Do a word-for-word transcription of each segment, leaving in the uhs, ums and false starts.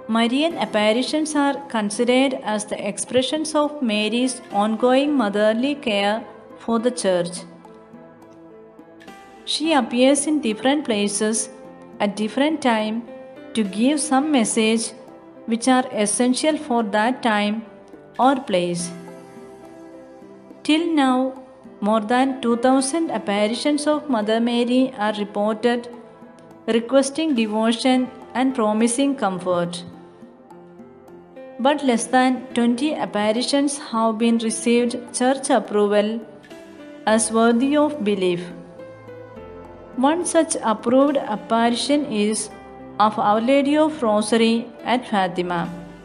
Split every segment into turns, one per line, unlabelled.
Marian apparitions are considered as the expressions of Mary's ongoing motherly care for the Church. She appears in different places at different times to give some message which are essential for that time or place. Till now, more than two thousand apparitions of Mother Mary are reported, requesting devotion and promising comfort. But less than twenty apparitions have been received church approval as worthy of belief. One such approved apparition is of Our Lady of Rosary at Fatima.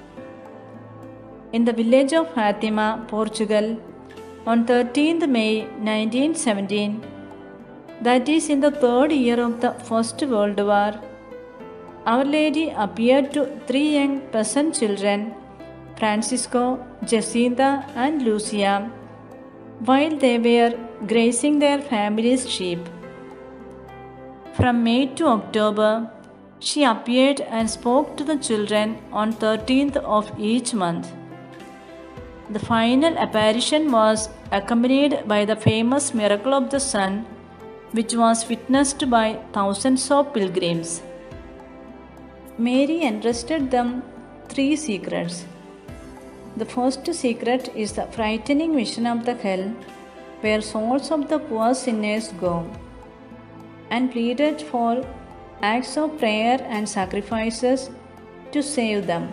In the village of Fatima, Portugal, on thirteenth May nineteen seventeen, that is in the third year of the First World War, Our Lady appeared to three young peasant children, Francisco, Jacinta, and Lucia, while they were grazing their family's sheep. From May to October, she appeared and spoke to the children on thirteenth of each month. The final apparition was accompanied by the famous miracle of the sun, which was witnessed by thousands of pilgrims. Mary entrusted them three secrets. The first secret is the frightening vision of the hell, where souls of the poor sinners go, and pleaded for acts of prayer and sacrifices to save them.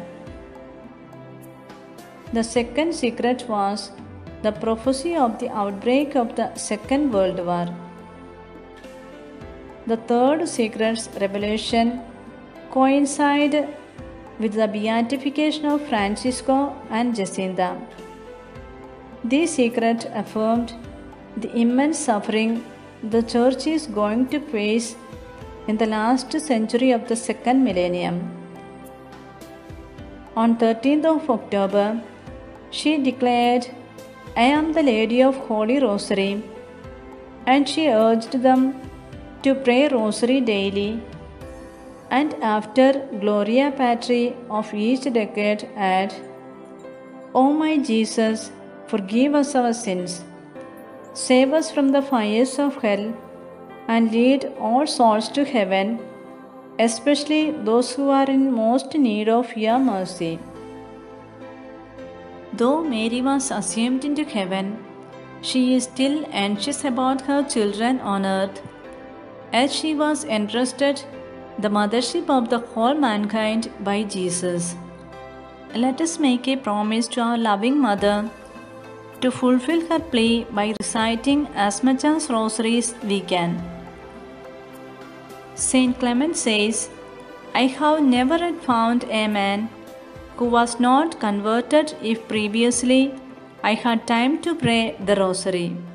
The second secret was the prophecy of the outbreak of the Second World War. The third secret's revelation coincided with the beatification of Francisco and Jacinta. This secret affirmed the immense suffering the Church is going to face in the last century of the second millennium. On thirteenth of October, she declared, "I am the Lady of Holy Rosary," and she urged them to pray Rosary daily, and after Gloria Patri of each decade add, "O my Jesus, forgive us our sins, save us from the fires of hell, and lead all souls to heaven, especially those who are in most need of your mercy." Though Mary was assumed into heaven, she is still anxious about her children on earth, as she was entrusted the mothership of the whole mankind by Jesus. Let us make a promise to our loving Mother to fulfill her plea by reciting as much as rosaries we can. Saint Clement says, "I have never yet found a man who was not converted if previously I had time to pray the Rosary."